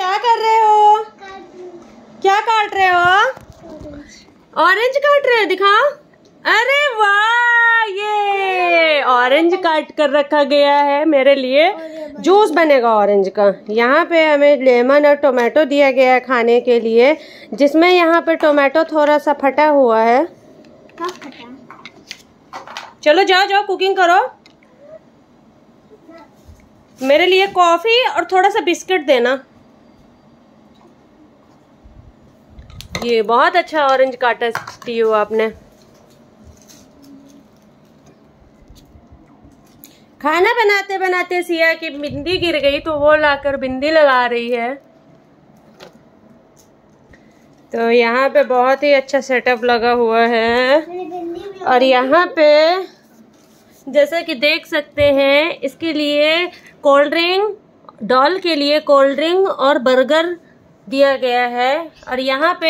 क्या कर रहे हो? क्या काट रहे हो? ऑरेंज काट रहे हो, दिखाओ। अरे वाह, ये ऑरेंज काट कर रखा गया है मेरे लिए। जूस बनेगा ऑरेंज का। यहाँ पे हमें लेमन और टोमेटो दिया गया है खाने के लिए, जिसमें यहाँ पे टोमेटो थोड़ा सा फटा हुआ है। चलो जाओ जाओ कुकिंग करो। मेरे लिए कॉफी और थोड़ा सा बिस्किट देना। ये बहुत अच्छा ऑरेंज काटा स्टीव आपने। खाना बनाते बनाते सिया की बिंदी गिर गई तो वो लाकर बिंदी लगा रही है। तो यहाँ पे बहुत ही अच्छा सेटअप लगा हुआ है। और यहाँ पे जैसा कि देख सकते हैं, इसके लिए कोल्ड ड्रिंक, डॉल के लिए कोल्ड ड्रिंक और बर्गर दिया गया है। और यहाँ पे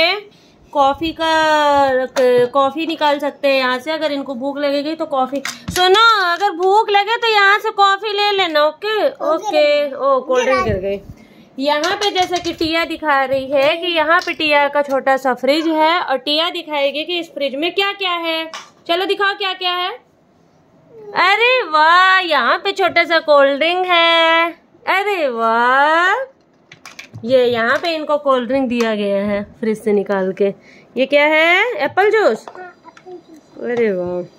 कॉफी निकाल सकते हैं यहाँ से, अगर इनको भूख लगेगी तो कॉफी। सुनो, अगर भूख लगे तो यहाँ से कॉफी ले लेना। Okay okay. ओ कोल्ड ड्रिंक गिर गई। यहाँ पे जैसा कि टिया दिखा रही है कि यहाँ पे टिया का छोटा सा फ्रिज है, और टिया दिखाएगी कि इस फ्रिज में क्या क्या है। चलो दिखाओ क्या क्या है। अरे वाह, यहाँ पे छोटा सा कोल्ड ड्रिंक है। अरे वाह, ये यहाँ पे इनको कोल्ड ड्रिंक दिया गया है फ्रिज से निकाल के। ये क्या है? Apple juice. अरे वाह।